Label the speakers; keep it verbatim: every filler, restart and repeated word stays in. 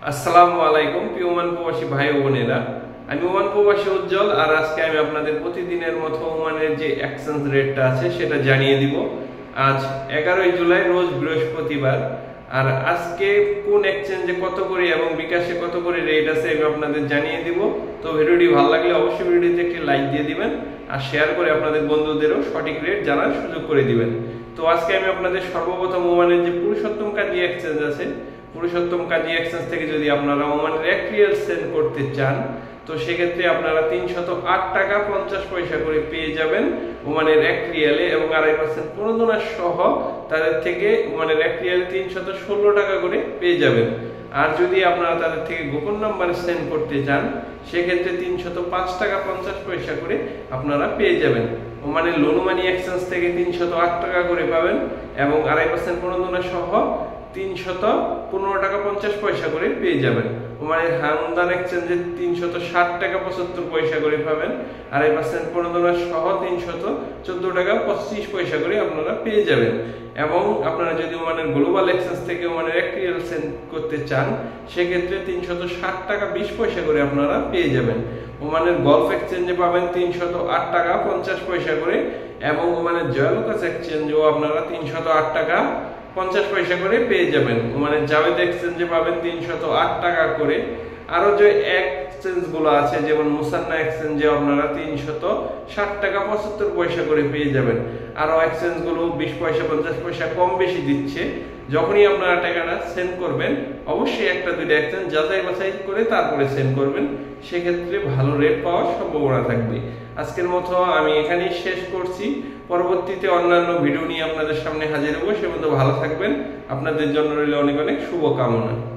Speaker 1: আসসালামু আলাইকুম প্রিয় ওমান প্রবাসী ভাই ও বোনেরা, আমি ওমান প্রবাসী উজ্জ্বল। আর আজকে আমি আপনাদের প্রতিদিনের মতো ওমানের যে এক্সচেঞ্জ রেটটা আছে সেটা জানিয়ে দিব। আজ এগারোই জুলাই, রোজ বৃহস্পতিবার। আর আজকে কোন এক্সচেঞ্জে কত করে এবং বিকাশে কত করে রেট আছে আমি আপনাদের জানিয়ে দিব। তো ভিডিওটি ভালো লাগলে অবশ্যই ভিডিওতে একটি লাইক দিয়ে দিবেন আর শেয়ার করে আপনাদের বন্ধুদেরও সঠিক রেট জানার সুযোগ করে দিবেন। তো আজকে আমি আপনাদের সর্বপ্রথম ওমানের যে পুরুষোত্তম কাজী এক্সচেঞ্জ আছে, পুরুষোত্তম কাজী এক্সচেঞ্জ থেকে যদি আপনারা ওমানের এক রিয়াল সেন্ড করতে চান তো সেক্ষেত্রে আপনারা তিনশত আট টাকা পঞ্চাশ পয়সা করে পেয়ে যাবেন ওমানের এক রিয়ালে, এবং আড়াই পার্সেন্ট প্রণোদনা সহ তাদের থেকে ওমানের এক রিয়ালে তিনশত ষোলো টাকা করে পেয়ে যাবেন। আর যদি আপনারা তাদের থেকে গোপন নাম্বারে সেন্ড করতে চান সেক্ষেত্রে তিনশত পাঁচ টাকা পঞ্চাশ পয়সা করে আপনারা পেয়ে যাবেন। ওমানের লোন মানি এক্সচেঞ্জ থেকে তিনশত আট টাকা করে পাবেন এবং আড়াই পার্সেন্ট প্রণোদনা সহ তিনশত পনেরো টাকা পঞ্চাশ পয়সা করে পেয়ে যাবেন। ওমানের হামদান এক্সচেঞ্জে তিনশত ষাট টাকা পঁচাত্তর পয়সা করে পাবেন, আড়াই পার্সেন্ট প্রণোদনা সহ তিনশত চোদ্দ টাকা পঁচিশ পয়সা করে আপনারা পেয়ে যাবেন। এবং আপনারা যদি ওমানের গ্লোবাল এক্সচেঞ্জ থেকে ওমানের এক রিয়াল সেন্ড করতে চান সেক্ষেত্রে তিনশত ষাট টাকা বিশ পয়সা করে আপনারা পেয়ে যাবেন। ওমানের গলফ এক্সচেঞ্জে পাবেন তিনশত আট টাকা পঞ্চাশ পয়সা করে, এবং ওমানের জয়লুকাস এক্সচেঞ্জেও আপনারা তিনশত আট টাকা পঞ্চাশ পয়সা করে পেয়ে যাবেন। ওমানের জাভেদ এক্সচেঞ্জে পাবেন তিনশত আট টাকা করে। আরো যে এক্সচেঞ্জ গুলো আছে যেমন মুসান্না এক্সচেঞ্জে আপনারা তিনশত ষাট টাকা পঁচাত্তর পয়সা করে পেয়ে যাবেন। আরো এক্সচেঞ্জ গুলো বিশ পয়সা পঞ্চাশ পয়সা কম বেশি দিচ্ছে। যখনই আপনারা টাকাটা সেন্ড করবেন অবশ্যই একটা দুইটা এক্সচেঞ্জ যাচাই বাছাই করে তারপরে সেন্ড করবেন, সেক্ষেত্রে ভালো রেট পাওয়ার সম্ভাবনা থাকবে। আজকের মতো আমি এখানেই শেষ করছি। পরবর্তীতে অন্যান্য ভিডিও নিয়ে আপনাদের সামনে হাজির হবো। সে পর্যন্ত ভালো থাকবেন। আপনাদের জন্য রইল অনেক অনেক শুভকামনা।